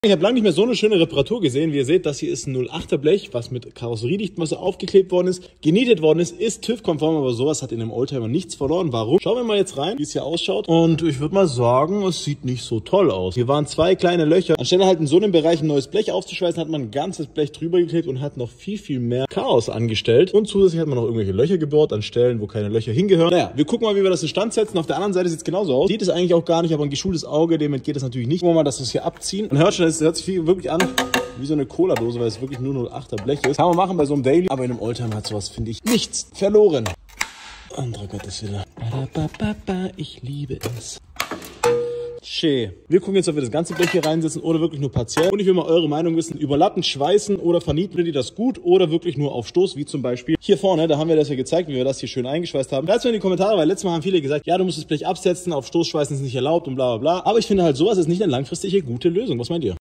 Ich habe lange nicht mehr so eine schöne Reparatur gesehen. Wie ihr seht, das hier ist ein 08er Blech, was mit Karosseriedichtmasse aufgeklebt worden ist, genietet worden ist TÜV-konform, aber sowas hat in dem Oldtimer nichts verloren. Warum? Schauen wir mal jetzt rein, wie es hier ausschaut. Und ich würde mal sagen, es sieht nicht so toll aus. Hier waren zwei kleine Löcher. Anstelle halt in so einem Bereich ein neues Blech aufzuschweißen, hat man ein ganzes Blech drüber geklebt und hat noch viel mehr Chaos angestellt. Und zusätzlich hat man noch irgendwelche Löcher gebohrt an Stellen, wo keine Löcher hingehören. Naja, wir gucken mal, wie wir das instand setzen. Auf der anderen Seite sieht es genauso aus. Sieht es eigentlich auch gar nicht, aber ein geschultes Auge, dem entgeht es natürlich nicht. Gucken wir mal, dass wir es hier abziehen. Man hört schon, es hört sich wirklich an wie so eine Cola-Dose, weil es wirklich nur 08er Blech ist. Kann man machen bei so einem Daily, aber in einem Oldtimer hat sowas, finde ich, nichts verloren. Anderer Gottes Wille. Ich liebe es. Schön. Wir gucken jetzt, ob wir das ganze Blech hier reinsetzen oder wirklich nur partiell. Und ich will mal eure Meinung wissen. Überlappen, schweißen oder vernieten ihr das gut oder wirklich nur auf Stoß, wie zum Beispiel hier vorne. Da haben wir das ja gezeigt, wie wir das hier schön eingeschweißt haben. Schreibt mir in die Kommentare, weil letztes Mal haben viele gesagt, ja, du musst das Blech absetzen, auf Stoß schweißen ist nicht erlaubt und bla bla bla. Aber ich finde halt, sowas ist nicht eine langfristige gute Lösung. Was meint ihr?